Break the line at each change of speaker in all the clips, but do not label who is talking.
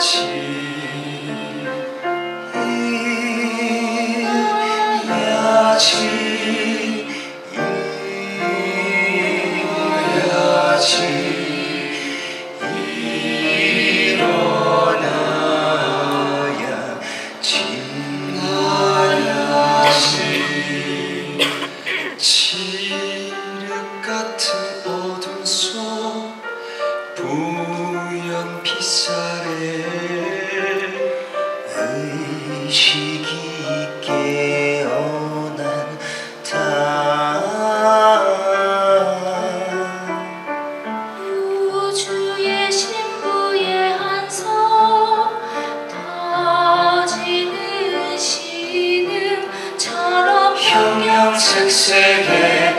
색색의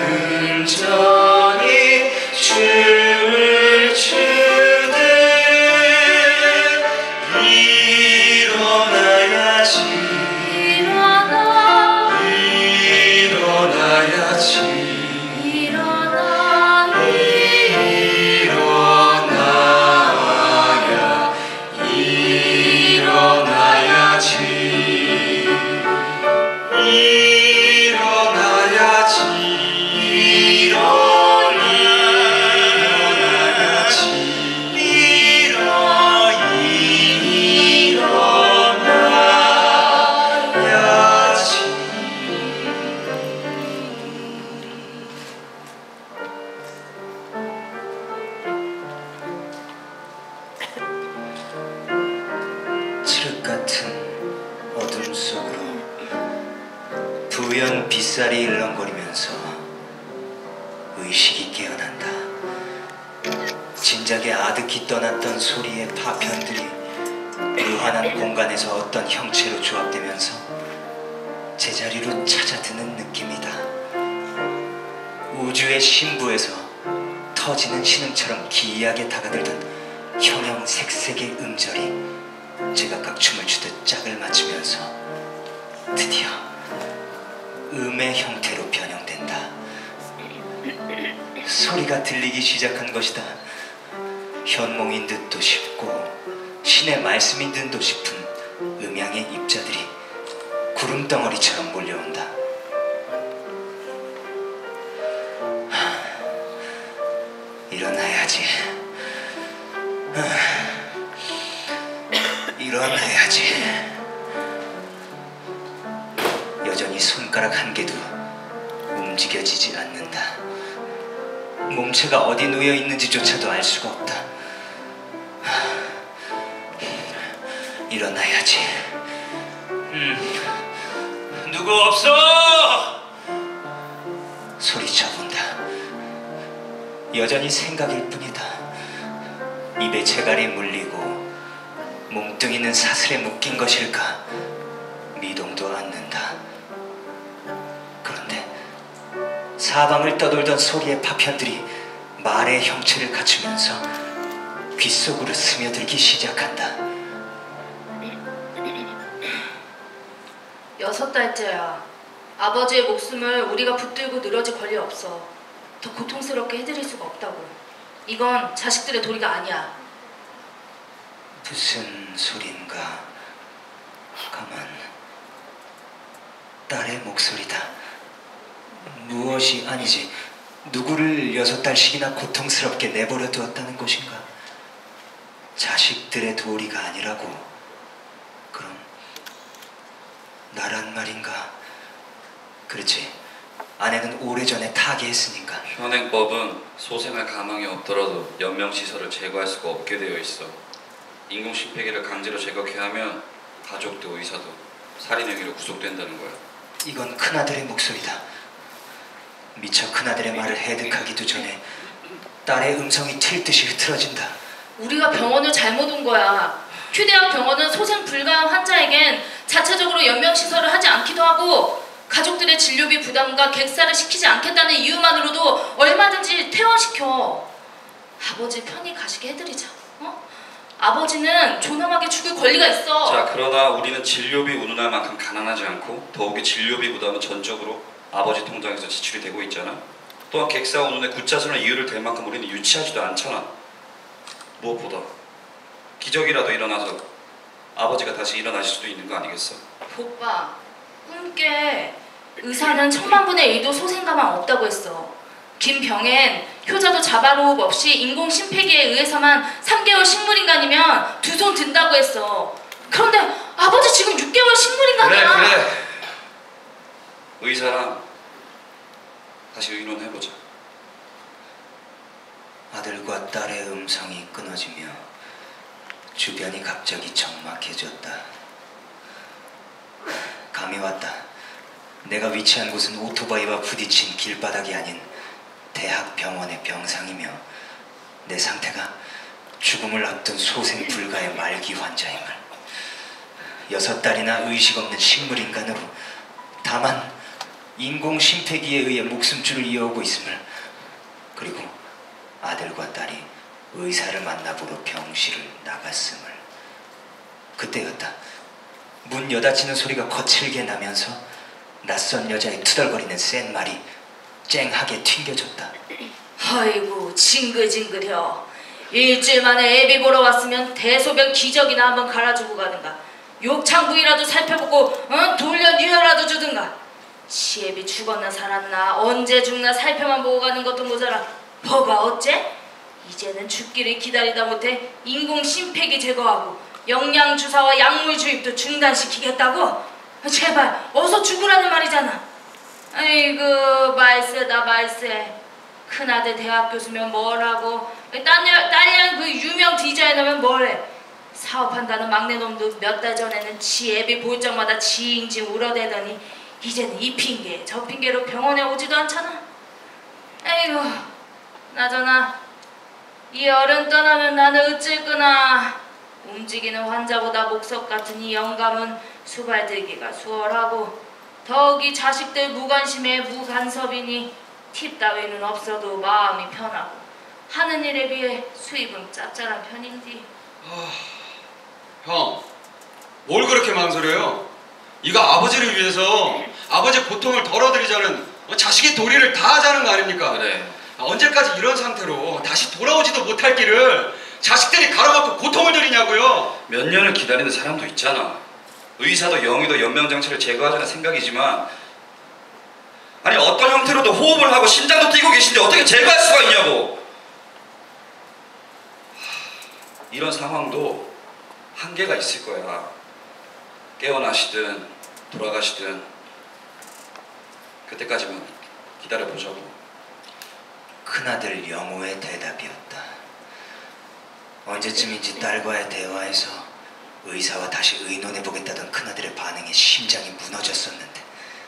음전이 춤을 추듯 일어나야지 칠흑 같은 어둠 속으로 부연 빗살이 일렁거리면서 의식이 깨어난다. 진작에 아득히 떠났던 소리의 파편들이 무한한 공간에서 어떤 형체로 조합되면서 제자리로 찾아드는 느낌이다. 우주의 심부에서 터지는 신음처럼 기이하게 다가들던 형형색색의 음절이 제각각 춤을 추듯 짝을 맞추면서 드디어 음의 형태로 변형된다. 소리가 들리기 시작한 것이다. 현몽인 듯도 싶고 신의 말씀인 듯도 싶은 음양의 입자들이 구름덩어리처럼 몰려온다. 일어나야지. 일어나야지. 여전히 손가락 한 개도 움직여지지 않는다. 몸체가 어디 놓여 있는지조차도 알 수가 없다. 일어나야지. 누구 없어! 소리쳐본다. 여전히 생각일 뿐이다. 입에 재갈이 물리고 몽뚱이는 사슬에 묶인 것일까? 미동도 않는다. 그런데 사방을 떠돌던 소리의 파편들이 말의 형체를 갖추면서 귓속으로 스며들기 시작한다.
6달째야. 아버지의 목숨을 우리가 붙들고 늘어질 권리 없어. 더 고통스럽게 해드릴 수가 없다고. 이건 자식들의 도리가 아니야.
무슨 소린가? 가만. 딸의 목소리다. 무엇이 아니지? 누구를 6달씩이나 고통스럽게 내버려 두었다는 것인가? 자식들의 도리가 아니라고? 그럼 나란 말인가? 그렇지. 아내는 오래전에 타계했으니까.
현행법은 소생할 가망이 없더라도 연명시설을 제거할 수가 없게 되어 있어. 인공심폐기를 강제로 제거케 하면 가족도 의사도 살인 행위로 구속된다는 거야.
이건 큰아들의 목소리다. 미처 큰아들의 말을 해득하기도 전에 딸의 음성이 튈듯이 흐트러진다.
우리가 병원을 잘못 온 거야. 휴대학 병원은 소생 불가한 환자에겐 자체적으로 연명시설을 하지 않기도 하고 가족들의 진료비 부담과 객사를 시키지 않겠다는 이유만으로도 얼마든지 퇴원시켜. 아버지 편히 가시게 해드리자. 어? 아버지는 존엄하게 죽을 권리가 있어.
자, 그러나 우리는 진료비 운운할 만큼 가난하지 않고 더욱이 진료비 부담은 전적으로 아버지 통장에서 지출이 되고 있잖아. 또한 객사 운운에 굳자선한 이유를 댈 만큼 우리는 유치하지도 않잖아. 무엇보다 기적이라도 일어나서 아버지가 다시 일어나실 수도 있는 거 아니겠어?
오빠, 꿈깨. 의사는 천만분의 1도 소생가만 없다고 했어. 김병엔 효자도 자발호흡 없이 인공 심폐기에 의해서만 3개월 식물인간이면 2손 든다고 했어. 그런데 아버지 지금 6개월 식물인간이야.
그래. 의사랑 다시 의논해보자.
아들과 딸의 음성이 끊어지며 주변이 갑자기 적막해졌다. 감이 왔다. 내가 위치한 곳은 오토바이와 부딪힌 길바닥이 아닌 대학병원의 병상이며 내 상태가 죽음을 앞둔 소생 불가의 말기 환자임을. 6달이나 의식 없는 식물인간으로 다만 인공 심폐기에 의해 목숨줄을 이어오고 있음을, 그리고 아들과 딸이 의사를 만나보러 병실을 나갔음을. 그때였다. 문 여닫히는 소리가 거칠게 나면서 낯선 여자의 투덜거리는 센 말이 쨍하게 튕겨졌다.
아이고 징글징글혀. 일주일 만에 애비 보러 왔으면 대소변 기저귀나 한번 갈아주고 가든가, 욕창 부위라도 살펴보고 돌려 뉴혈라도 주든가. 시애비 죽었나 살았나 언제 죽나 살펴만 보고 가는 것도 모자라 뭐가 어째? 이제는 죽기를 기다리다 못해 인공 심폐기 제거하고 영양주사와 약물 주입도 중단시키겠다고? 제발 어서 죽으라는 말이잖아. 아이고 말세다 말세. 큰아들 대학 교수면 뭐라고, 딸냥 그 유명 디자이너면 뭐래. 사업한다는 막내놈도 몇 달 전에는 지 애비 볼 적마다 징징 울어대더니 이제는 이 핑계 저 핑계로 병원에 오지도 않잖아. 아이고 나저나 이 어른 떠나면 나는 어찔거나. 움직이는 환자보다 목석 같은 이 영감은 수발 들기가 수월하고 더욱이 자식들 무관심에 무간섭이니 팁 따위는 없어도 마음이 편하고 하는 일에 비해 수입은 짭짤한 편인디.
형, 뭘 그렇게 망설여요? 이거 아버지를 위해서 아버지 고통을 덜어드리자는 자식의 도리를 다하자는 거 아닙니까?
그래.
언제까지 이런 상태로 다시 돌아오지도 못할 길을 자식들이 가로막고 고통을 드리냐고요?
몇 년을 기다리는 사람도 있잖아. 의사도 영의도 연명장치를 제거하자는 생각이지만, 아니 어떤 형태로도 호흡을 하고 심장도 뛰고 계신데 어떻게 제거할 수가 있냐고. 이런 상황도 한계가 있을 거야. 깨어나시든 돌아가시든 그때까지만 기다려보자고.
큰아들 영호의 대답이었다. 언제쯤인지 딸과의 대화에서 의사와 다시 의논해보겠다던 큰아들의 반응에 심장이 무너졌었는데,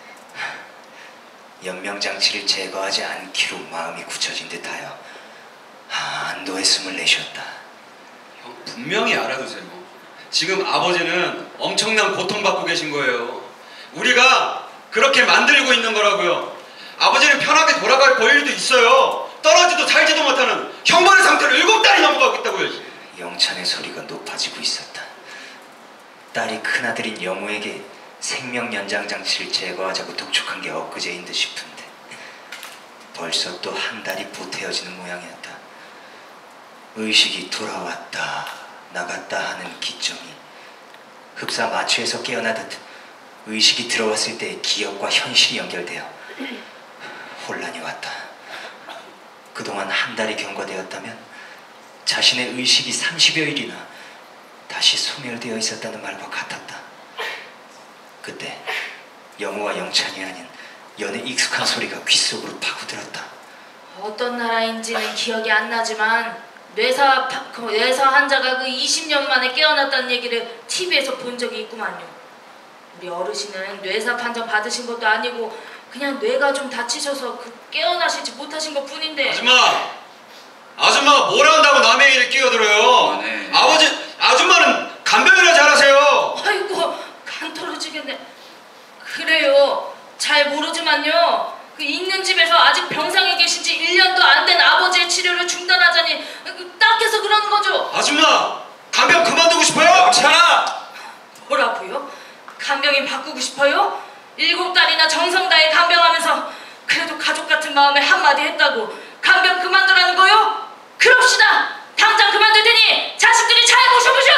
연명장치를 제거하지 않기로 마음이 굳혀진 듯하여 안도의 숨을 내쉬었다.
형, 분명히 알아두세요. 지금 아버지는 엄청난 고통받고 계신 거예요. 우리가 그렇게 만들고 있는 거라고요. 아버지는 편하게 돌아갈 권리도 있어요. 떨어지도 살지도 못하는 형벌의 상태로 7달이 넘어가고 있다고요.
영찬의 소리가 높아지고 있었다. 딸이 큰아들인 영우에게 생명 연장 장치를 제거하자고 독촉한 게 엊그제인 듯 싶은데 벌써 또 한 달이 보태어지는 모양이었다. 의식이 돌아왔다 나갔다 하는 기점이 흡사 마취에서 깨어나듯 의식이 들어왔을 때의 기억과 현실이 연결되어 혼란이 왔다. 그동안 한 달이 경과되었다면 자신의 의식이 30여일이나 다시 소멸되어 있었다는 말과 같았다. 그때 영호와 영찬이 아닌 연애 익숙한 소리가 귓속으로 파고들었다.
어떤 나라인지는 기억이 안 나지만 뇌사 환자가 그 20년 만에 깨어났다는 얘기를 TV에서 본 적이 있구만요. 우리 어르신은 뇌사 판정 받으신 것도 아니고 그냥 뇌가 좀 다치셔서 깨어나시지 못하신 것 뿐인데.
아줌마가 뭘 한다고 남의 일에 끼어들어요?
네.
아줌마는 간병이나 잘하세요.
아이고 간 떨어지겠네. 그래요. 잘 모르지만요. 그 있는 집에서 아직 병상에 계신 지 1년도 안 된 아버지의 치료를 중단하자니 딱해서 그러는 거죠.
아줌마, 간병 그만두고 싶어요?
영찬아!
뭐라고요? 간병인 바꾸고 싶어요? 7달이나 정성 다해 간병하면서 그래도 가족 같은 마음에 한마디 했다고 간병 그만두라는 거요? 그럽시다. 당장 그만둘 테니 자식들이 잘 모셔보셔.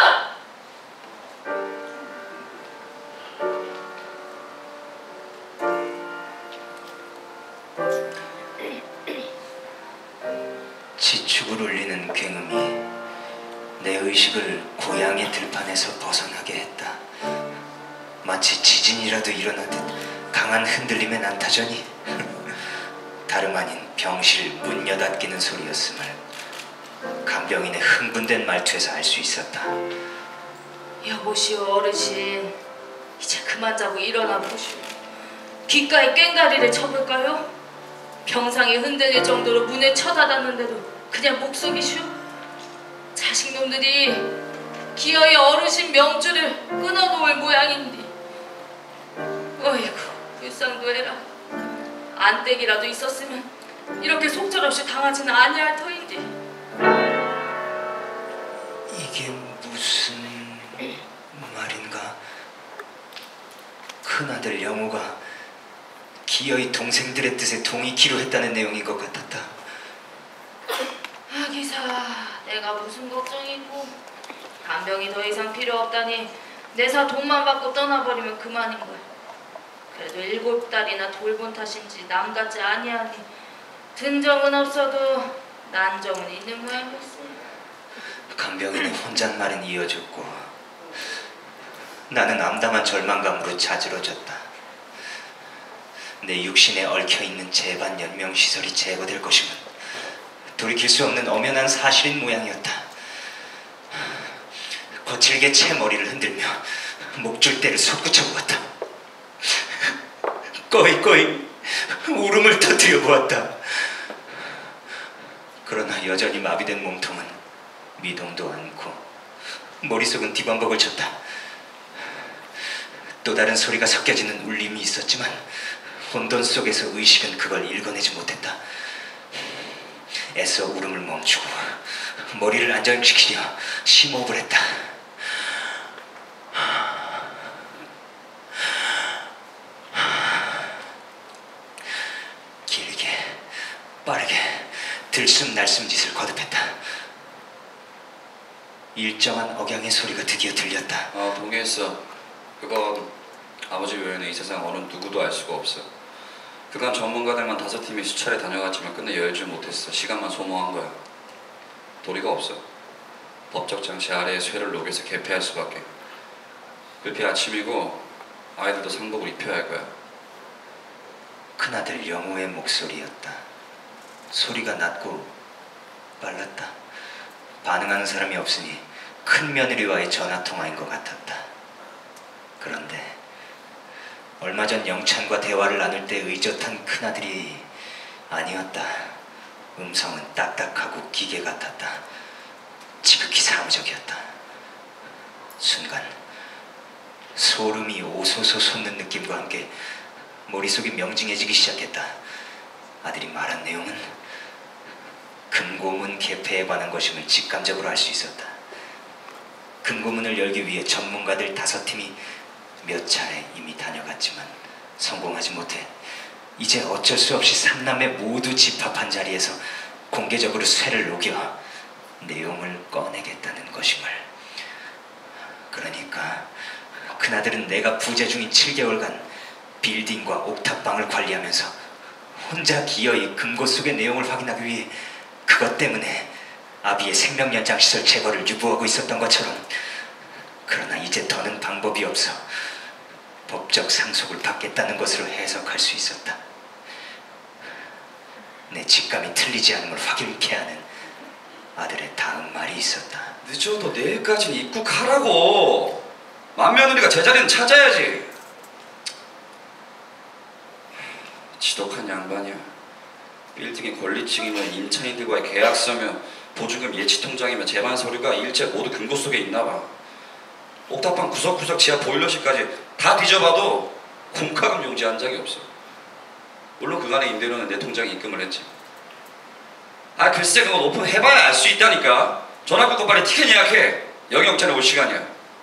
내 의식을 고향의 들판에서 벗어나게 했다. 마치 지진이라도 일어나듯 강한 흔들림에 난타전이 다름 아닌 병실 문 여닫기는 소리였음을 간병인의 흥분된 말투에서 알 수 있었다.
여보시오 어르신, 이제 그만 자고 일어나 보시오. 귓가에 꽹가리를 쳐볼까요? 병상이 흔들릴 정도로 문을 쳐닫았는데도 그냥 목속이시오? 자식놈들이 기어이 어르신 명줄을 끊어놓을 모양인데. 어이구, 불쌍도 해라. 안떼기라도 있었으면 이렇게 속절없이 당하지는 아니할 터인데.
이게 무슨 말인가? 큰아들 영호가 기어이 동생들의 뜻에 동의 기로했다는 내용인 것 같았다.
기사, 내가 무슨 걱정이 있고. 간병이 더 이상 필요 없다니 내사 돈만 받고 떠나버리면 그만인걸. 그래도 7달이나 돌본 탓인지 남 같지 아니하니 든정은 없어도 난정은 있는 모양이었어.
간병인의 혼잣말은 이어졌고 나는 암담한 절망감으로 자지러졌다. 내 육신에 얽혀있는 재반 연명시설이 제거될 것임은 돌이킬 수 없는 엄연한 사실인 모양이었다. 거칠게 채 머리를 흔들며 목줄대를 솟구쳐 보았다. 꺼이꺼이 울음을 터뜨려 보았다. 그러나 여전히 마비된 몸통은 미동도 않고 머릿속은 뒤범벅을 쳤다. 또 다른 소리가 섞여지는 울림이 있었지만 혼돈 속에서 의식은 그걸 읽어내지 못했다. 애써 울음을 멈추고 머리를 안정시키려 심호흡을 했다. 길게 빠르게 들숨날숨 짓을 거듭했다. 일정한 억양의 소리가 드디어 들렸다.
동의했어. 그건 아버지 외에는 이 세상 어느 누구도 알 수가 없어. 그간 전문가들만 5팀이 수차례 다녀갔지만 끝내 열지 못했어. 시간만 소모한 거야. 도리가 없어. 법적 장치 아래에 쇠를 녹여서 개폐할 수밖에. 급히 아침이고 아이들도 상복을 입혀야 할 거야.
큰아들 영호의 목소리였다. 소리가 낮고 빨랐다. 반응하는 사람이 없으니 큰 며느리와의 전화통화인 것 같았다. 그런데 얼마 전 영찬과 대화를 나눌 때 의젓한 큰아들이 아니었다. 음성은 딱딱하고 기계 같았다. 지극히 사무적이었다. 순간 소름이 오소소 솟는 느낌과 함께 머릿속이 명징해지기 시작했다. 아들이 말한 내용은 금고문 개폐에 관한 것임을 직감적으로 알 수 있었다. 금고문을 열기 위해 전문가들 5팀이 몇 차례 이미 다녀갔지만 성공하지 못해 이제 어쩔 수 없이 3남매 모두 집합한 자리에서 공개적으로 쇠를 녹여 내용을 꺼내겠다는 것임을. 그러니까 큰아들은 내가 부재 중인 7개월간 빌딩과 옥탑방을 관리하면서 혼자 기어이 금고 속의 내용을 확인하기 위해 그것 때문에 아비의 생명연장시설 제거를 유보하고 있었던 것처럼. 그러나 이제 더는 방법이 없어 법적 상속을 받겠다는 것으로 해석할 수 있었다. 내 직감이 틀리지 않음을 확인케 하는 아들의 다음 말이 있었다.
늦어도 내일까지는 입국하라고. 맏며느리가 제자리는 찾아야지. 지독한 양반이야. 빌딩의 권리층이며 임차인들과의 계약서며 보증금 예치통장이며 재반 서류가 일체 모두 금고 속에 있나봐. 옥탑방 구석구석 지하 보일러실까지 다 뒤져봐도 공과금 용지 한 장이 없어. 물론 그간의 임대료는 내 통장에 입금을 했지. 글쎄 그건 오픈해봐야 알 수 있다니까. 전화 끊고 빨리 티켓 예약해. 여기 영찬에 올 시간이야.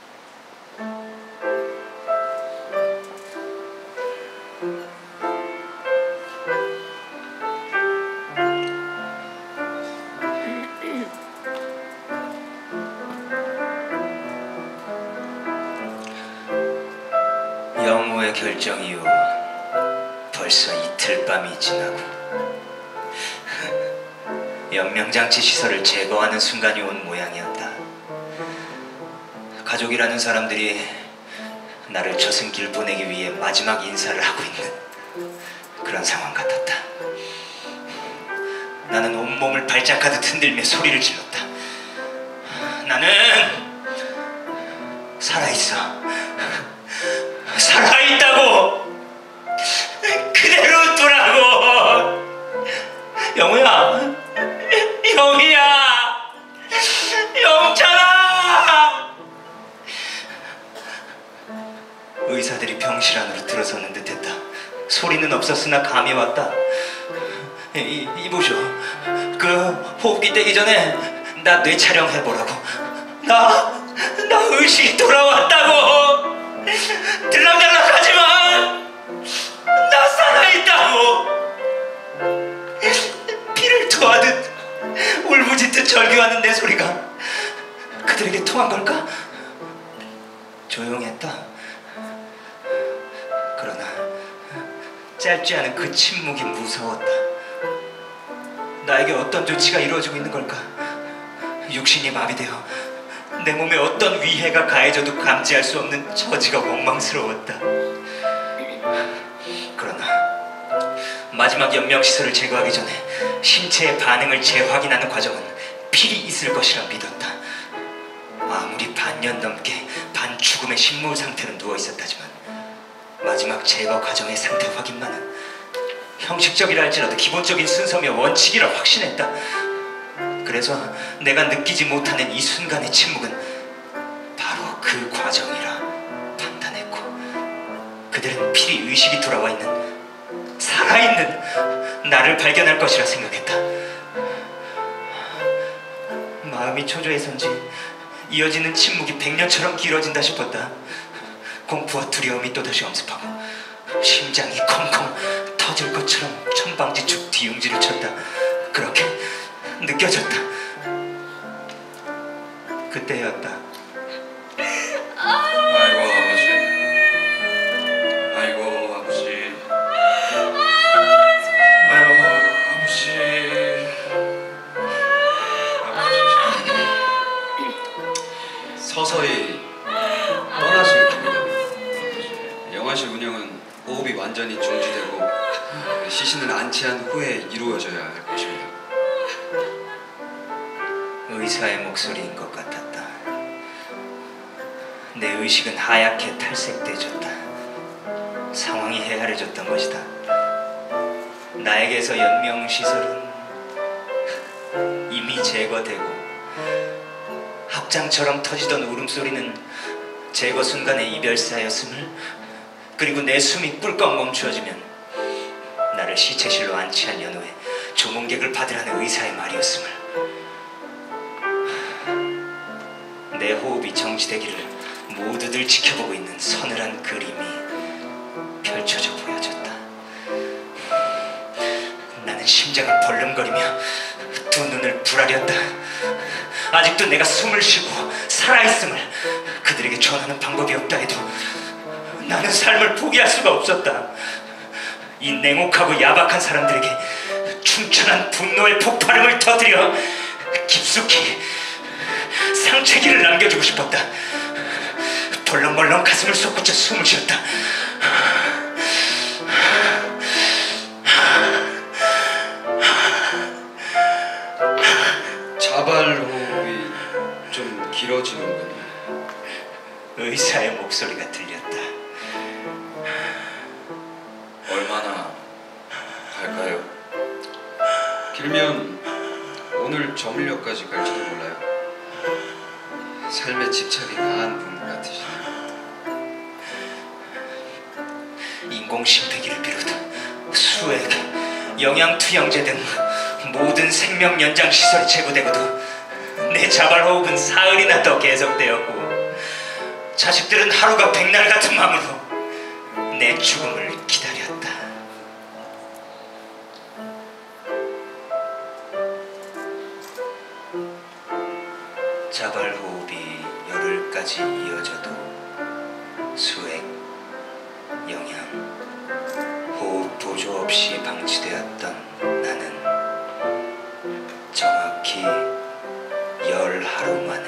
영호의 결정 이후 벌써 이틀 밤이 지나고 연명장치 시설을 제거하는 순간이 온 모양이다. 모양이었다. 가족이라는 사람들이 나를 저승길 보내기 위해 마지막 인사를 하고 있는 그런 상황 같았다. 나는 온몸을 발작하듯 흔들며 소리를 질렀다. 나는 살아있어. 살아있다고. 그대로 두라고. 영우야, 영희야, 영찬아. 의사들이 병실 안으로 들어서는 듯했다. 소리는 없었으나 감이 왔다. 이보쇼, 그 호흡기 떼기 전에 나 뇌 촬영해보라고. 나 의식이 돌아왔다고. 들락날락하지만 나 살아있다고. 피를 토하듯 울부짖듯 절규하는 내 소리가 그들에게 통한 걸까? 조용했다. 그러나 짧지 않은 그 침묵이 무서웠다. 나에게 어떤 조치가 이루어지고 있는 걸까? 육신이 마비되어 내 몸에 어떤 위해가 가해져도 감지할 수 없는 처지가 원망스러웠다. 그러나 마지막 연명시설을 제거하기 전에 신체의 반응을 재확인하는 과정은 필히 있을 것이라 믿었다. 아무리 반년 넘게 반죽음의 식물 상태로 누워있었다지만 마지막 제거 과정의 상태 확인만은 형식적이라 할지라도 기본적인 순서며 원칙이라 확신했다. 그래서 내가 느끼지 못하는 이 순간의 침묵은 바로 그 과정이라 판단했고, 그들은 필히 의식이 돌아와 있는, 살아있는 나를 발견할 것이라 생각했다. 마음이 초조해서인지 이어지는 침묵이 100년처럼 길어진다 싶었다. 공포와 두려움이 또다시 엄습하고 심장이 콩콩 터질 것처럼 천방지축 뒤웅지를 쳤다. 그렇게 느껴졌다. 그때였다.
아이고 아버지, 아이고 아버지, 아이고 아버지,
서서히 떠나실 겁니다. 영화실 운영은 호흡이 완전히 중지되고 시신은 안치한 후에 이루어져야 할 것입니다.
의사의 목소리인 것 같았다. 내 의식은 하얗게 탈색돼졌다. 상황이 헤아려졌던 것이다. 나에게서 연명시설은 이미 제거되고, 합장처럼 터지던 울음소리는 제거 순간의 이별사였음을, 그리고 내 숨이 꿀꺽 멈추어지면 나를 시체실로 안치한 연후에 조문객을 받으라는 의사의 말이었음을, 내 호흡이 정지되기를 모두들 지켜보고 있는 서늘한 그림이 펼쳐져 보여졌다. 나는 심장을 벌름거리며 두 눈을 부라렸다. 아직도 내가 숨을 쉬고 살아있음을 그들에게 전하는 방법이 없다 해도 나는 삶을 포기할 수가 없었다. 이 냉혹하고 야박한 사람들에게 충천한 분노의 폭발음을 터뜨려 깊숙이 상체기를 남겨주고 싶었다. 벌렁벌렁 가슴을 솟구쳐 숨을 쉬었다.
자발 호흡이 좀 길어지는군요.
의사의 목소리가 들렸다.
얼마나 갈까요?
길면 오늘 저물녘까지 갈지도 몰라요. 삶에 집착이 강한 분 같으시네요.
인공심폐기를 비롯 수액, 영양투영제 등 모든 생명 연장 시설이 제거되고도 내 자발호흡은 사흘이나 더 계속되었고, 자식들은 하루가 백날 같은 마음으로 내 죽음을 기다렸다. 자발호흡이 열흘까지 이어져도 수액, 영양, 호흡 보조 없이 방치되었던 나는 정확히 10하루 가음만